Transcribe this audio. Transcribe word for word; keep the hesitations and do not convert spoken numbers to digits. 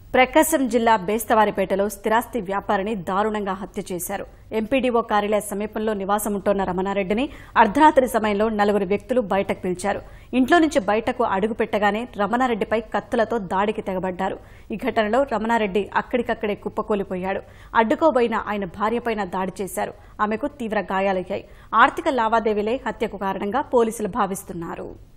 ప్రకాశం జిల్లా బేస్తవారిపేటలో స్థిరాస్తి వ్యాపారిని దారుణంగా హత్య చేశారు. ఎంపీడీఓ కార్యాలయ సమీపంలో నివాసముంటోన్న రమణారెడ్డిని అర్ధరాత్రి సమయంలో నలుగురు వ్యక్తులు బయటకు పిలిచారు. ఇంట్లో నుంచి బయటకు అడుగు పెట్టగానే రమణారెడ్డిపై కత్తులతో దాడికి తెగబడ్డారు. ఈ ఘటనలో రమణారెడ్డి అక్కడికక్కడే కుప్పకూలిపోయాడు. అడ్డుకోబోయిన ఆయన భార్యపైన దాడి చేశారు. ఆమెకు తీవ్ర గాయాలయ్యాయి. ఆర్థిక లావాదేవీలే హత్యకు కారణంగా పోలీసులు భావిస్తున్నారు.